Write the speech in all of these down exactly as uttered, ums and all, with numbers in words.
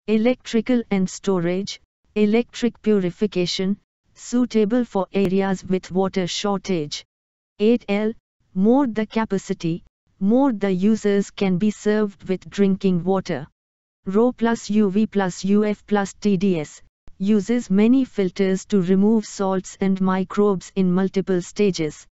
Electrical and storage, electric purification, suitable for areas with water shortage. eight L, more the capacity, more the users can be served with drinking water. R O plus U V plus U F plus T D S, uses many filters to remove salts and microbes in multiple stages.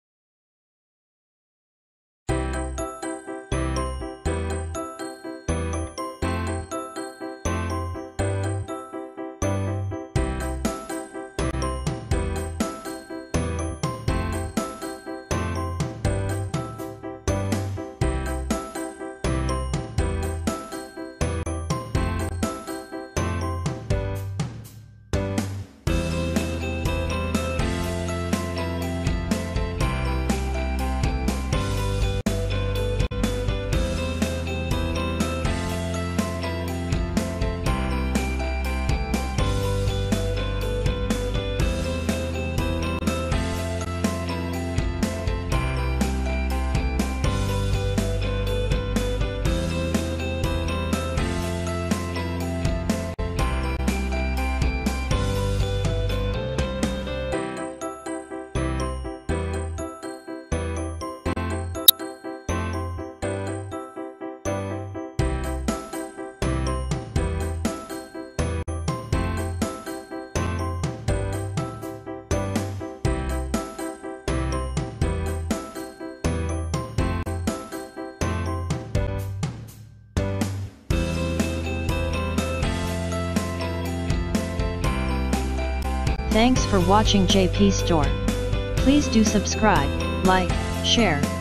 Thanks for watching J P Store. Please do subscribe, like, share,